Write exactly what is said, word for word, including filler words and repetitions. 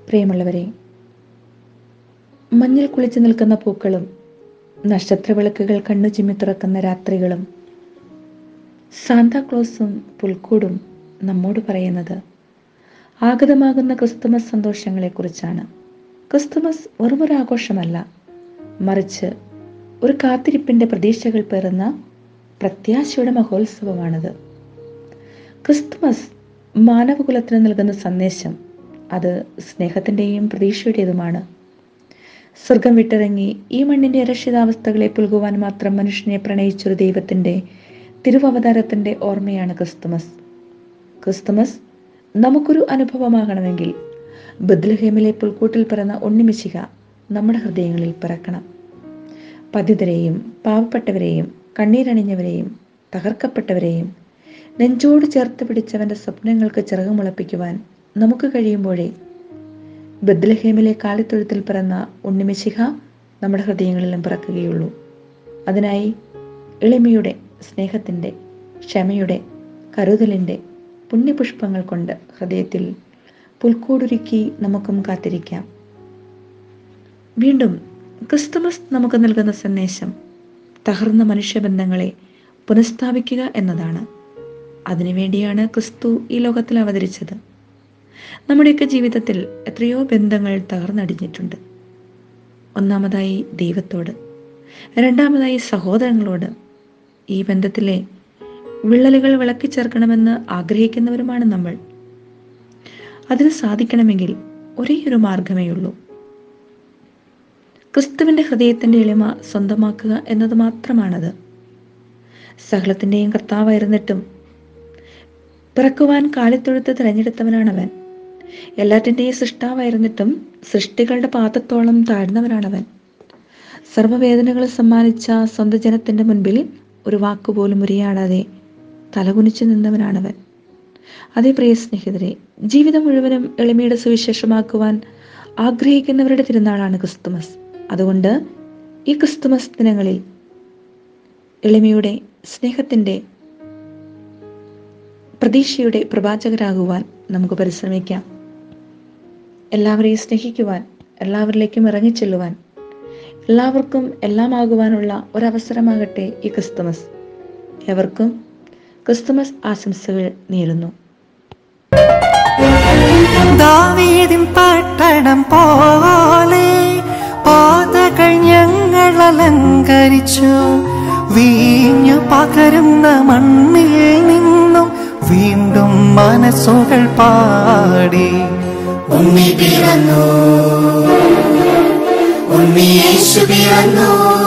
പ്രിയമുള്ളവരെ, മഞ്ഞിൽ കുളിച്ചു നിൽക്കുന്ന പൂക്കളും നക്ഷത്രവിളക്കുകൾ കണ്ണു ചിമ്മി തുറക്കുന്ന രാത്രികളും സാന്താക്ലോസും പുൽക്കൂടും നമ്മോട് പറയുന്നത് ആഗതമാകുന്ന ക്രിസ്തുമസ് സന്തോഷങ്ങളെക്കുറിച്ചാണ്. ക്രിസ്തുമസ് വെറുമൊരു ആഘോഷമല്ല, മറിച്ച് ഒരു കാത്തിരിപ്പിൻ്റെ പ്രതീക്ഷകൾ പേറുന്ന പ്രത്യാശയുടെ മഹോത്സവമാണിത്. ക്രിസ്തുമസ് മാനവകുലത്തിന് നൽകുന്ന സന്ദേശം അത് സ്നേഹത്തിൻ്റെയും പ്രതീക്ഷയുടേതുമാണ്. സ്വർഗം വിട്ടിറങ്ങി ഈ മണ്ണിൻ്റെ അരക്ഷിതാവസ്ഥകളെ പുൽകുവാൻ മാത്രം മനുഷ്യനെ പ്രണയിച്ചൊരു ദൈവത്തിൻ്റെ തിരുവവതാരത്തിൻ്റെ ഓർമ്മയാണ് ക്രിസ്തുമസ്. ക്രിസ്തുമസ് നമുക്കൊരു അനുഭവമാകണമെങ്കിൽ ബത്ലഹേമിലെ പുൽക്കൂട്ടിൽ പിറന്ന ഉണ്ണിമിശിഹ നമ്മുടെ ഹൃദയങ്ങളിൽ പിറക്കണം. പതിതരെയും പാവപ്പെട്ടവരെയും കണ്ണീരണിഞ്ഞവരെയും തകർക്കപ്പെട്ടവരെയും നെഞ്ചോട് ചേർത്ത് പിടിച്ചവൻ്റെ സ്വപ്നങ്ങൾക്ക് ചിറകുമുളപ്പിക്കുവാൻ നമുക്ക് കഴിയുമ്പോഴേ ബത്ലഹേമിലെ കാലിത്തൊഴുത്തിൽ പിറന്ന ഉണ്ണിമിശിഹ നമ്മുടെ ഹൃദയങ്ങളിലും പിറക്കുകയുള്ളൂ. അതിനായി എളിമയുടെ, സ്നേഹത്തിൻ്റെ, ക്ഷമയുടെ, കരുതലിൻ്റെ പുണ്യപുഷ്പങ്ങൾ കൊണ്ട് ഹൃദയത്തിൽ പുൽക്കൂടൊരുക്കി നമുക്കും കാത്തിരിക്കാം. വീണ്ടും ക്രിസ്തുമസ് നമുക്ക് നൽകുന്ന സന്ദേശം തകർന്ന മനുഷ്യബന്ധങ്ങളെ പുനഃസ്ഥാപിക്കുക എന്നതാണ്. അതിനുവേണ്ടിയാണ് ക്രിസ്തു ഈ ലോകത്തിൽ അവതരിച്ചത്. നമ്മുടെയൊക്കെ ജീവിതത്തിൽ എത്രയോ ബന്ധങ്ങൾ തകർന്നടിഞ്ഞിട്ടുണ്ട്. ഒന്നാമതായി ദൈവത്തോട്, രണ്ടാമതായി സഹോദരങ്ങളോട്. ഈ ബന്ധത്തിലെ വിള്ളലുകൾ വിളക്കി ചേർക്കണമെന്ന് ആഗ്രഹിക്കുന്നവരുമാണ് നമ്മൾ. അതിന് സാധിക്കണമെങ്കിൽ ഒരേ ഒരു മാർഗമേ ഉള്ളൂ, ക്രിസ്തുവിൻ്റെ ഹൃദയത്തിൻ്റെ എളിമ സ്വന്തമാക്കുക എന്നത് മാത്രമാണത്. സകലത്തിൻ്റെയും കർത്താവായിരുന്നിട്ടും പിറക്കുവാൻ കാലിത്തൊഴുത്ത് തിരഞ്ഞെടുത്തവനാണവൻ. എല്ലാറ്റിൻ്റെയും സൃഷ്ടാവായിരുന്നിട്ടും സൃഷ്ടികളുടെ പാദത്തോളം താഴ്ന്നവനാണവൻ. സർവ്വവേദനകൾ സമ്മാനിച്ച സ്വന്തം ജനത്തിൻ്റെ മുൻപിൽ ഒരു വാക്കുപോലും ഉരിയാടാതെ തലകുനിച്ചു നിന്നവനാണവൻ. അതേ പ്രിയ സ്നേഹിതരെ, ജീവിതം മുഴുവനും എളിമയുടെ സുവിശേഷമാക്കുവാൻ ആഗ്രഹിക്കുന്നവരുടെ തിരുനാളാണ് ക്രിസ്തുമസ്. അതുകൊണ്ട് ഈ ക്രിസ്തുമസ് ദിനങ്ങളിൽ എളിമയുടെ, സ്നേഹത്തിൻ്റെ, പ്രതീക്ഷയുടെ പ്രവാചകരാകുവാൻ നമുക്ക് പരിശ്രമിക്കാം. എല്ലാവരെയും സ്നേഹിക്കുവാൻ, എല്ലാവരിലേക്കും ഇറങ്ങിച്ചെല്ലുവാൻ, എല്ലാവർക്കും എല്ലാമാകുവാനുള്ള ഒരവസരമാകട്ടെ ഈ ക്രിസ്തുമസ്. എവർക്കും ക്രിസ്തുമസ് ആശംസകൾ നേരുന്നു. ദാവീദിൻ പട്ടണം പോലെ പാതകൾ ഞങ്ങൾ അലങ്കരിച്ചു, വീഞ്ഞു പകരുന്ന മണ്ണിൽ നിന്നും വീണ്ടും മനസ്സുകൾ പാടി. ഉണ്ണി പിറന്നു, ഉണ്ണി യേശു പിറന്നു.